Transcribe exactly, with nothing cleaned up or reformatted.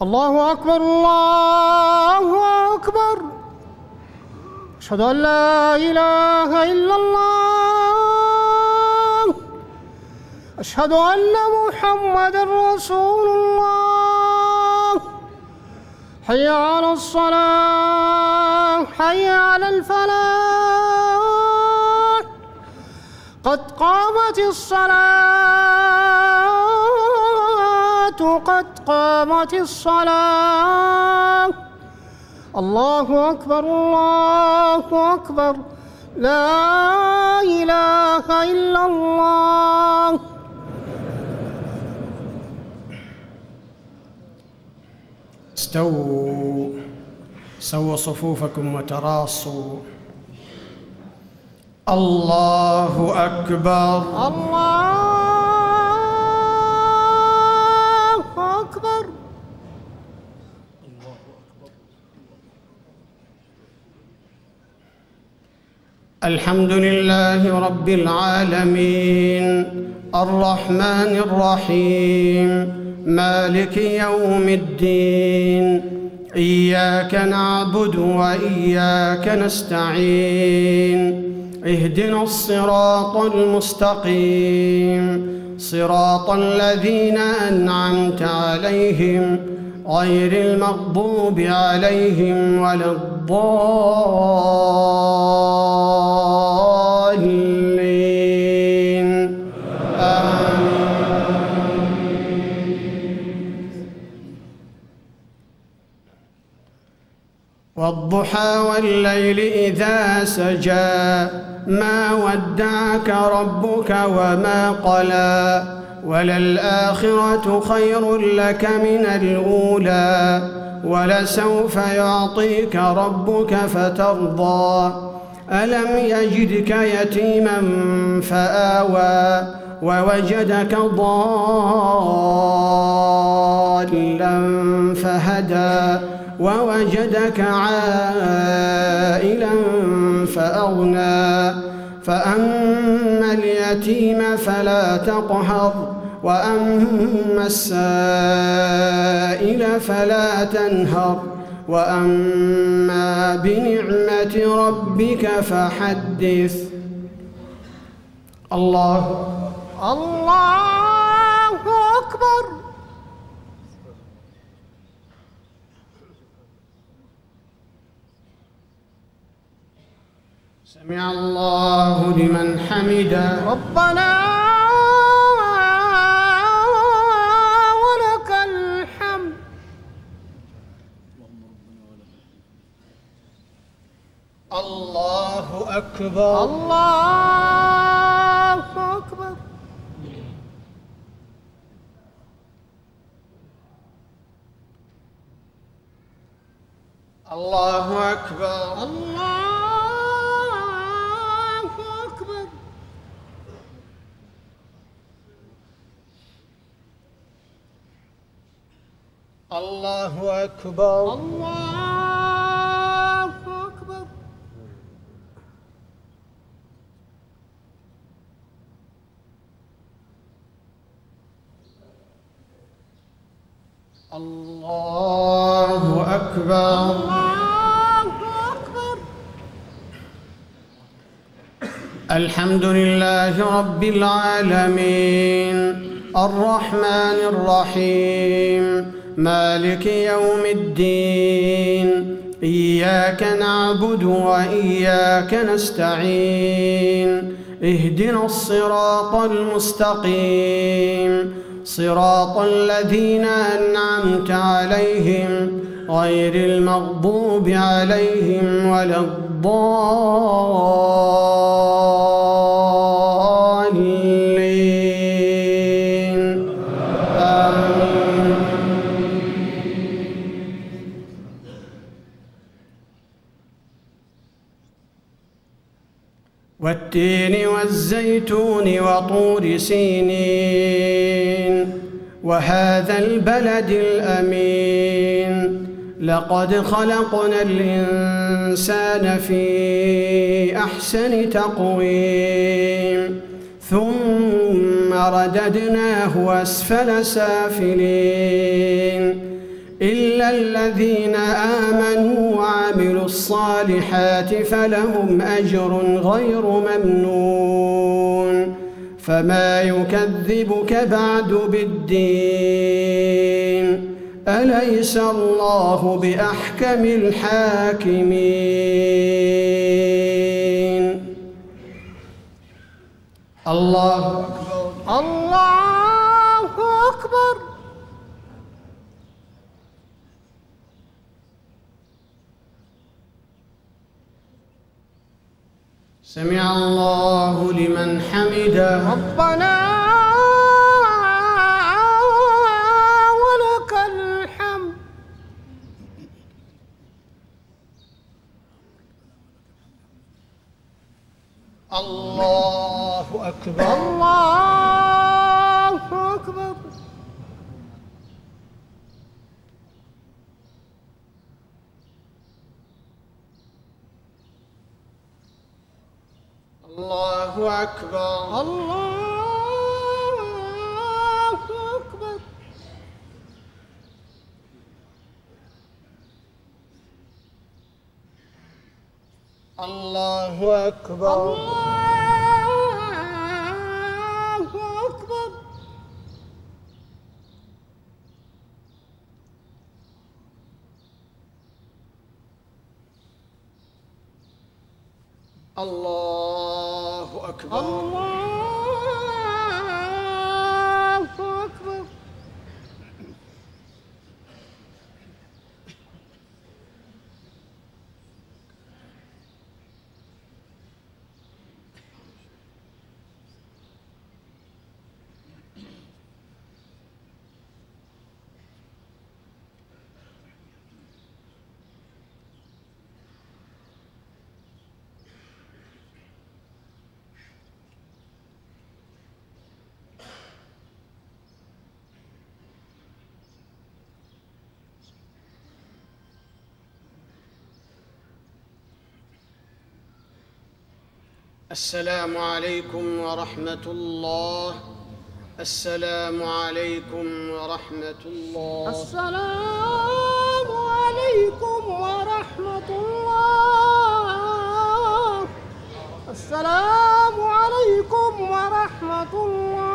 الله أكبر الله أكبر. أشهد أن لا إله إلا الله. أشهد أن محمدًا رسول الله. حي على الصلاة حي على الفلاح. قد قامت الصلاة قد قامت الصلاة. الله أكبر الله أكبر. لا إله إلا الله. استووا سووا صفوفكم وتراصوا. الله أكبر الله أكبر. الحمد لله رب العالمين الرحمن الرحيم مالك يوم الدين. إياك نعبد وإياك نستعين. اهدنا الصراط المستقيم صراط الذين أنعمت عليهم غير المغضوب عليهم ولا الضالين. آمين. والضحى والليل إذا سجى ما ودعك ربك وما قلى وللآخرة خير لك من الأولى ولسوف يعطيك ربك فترضى. ألم يجدك يتيما فآوى ووجدك ضالا فهدى ووجدك عائلا فأغنى. فأما اليتيم فلا تقهر وأما السائل فلا تنهر وأما بنعمة ربك فحدث. الله الله أكبر. سمع الله لمن حمده. ربنا ولك الحمد. الله أكبر الله أكبر. الله أكبر الله أكبر. الله أكبر الله أكبر. الله أكبر الله أكبر. الحمد لله رب العالمين الرحمن الرحيم مالك يوم الدين. إياك نعبد وإياك نستعين. اهدنا الصراط المستقيم صراط الذين أنعمت عليهم غير المغضوب عليهم ولا الضالين. آمين. والتين والزيتون وطور سينين وهذا البلد الأمين. لقد خلقنا الإنسان في أحسن تقويم ثم رددناه أسفل سافلين. إلا الذين آمنوا وعملوا الصالحات فلهم أجر غير ممنون فما يكذبك بعد بالدين أليس الله بأحكم الحاكمين الله أكبر الله أكبر. سمع الله لمن حمده ربنا ولك الحمد. الله أكبر الله أكبر. الله أكبر الله أكبر. الله أكبر الله أكبر. الله أكبر الله أكبر. السلام عليكم ورحمة الله. السلام عليكم ورحمة الله. السلام عليكم ورحمة الله. السلام عليكم ورحمة الله.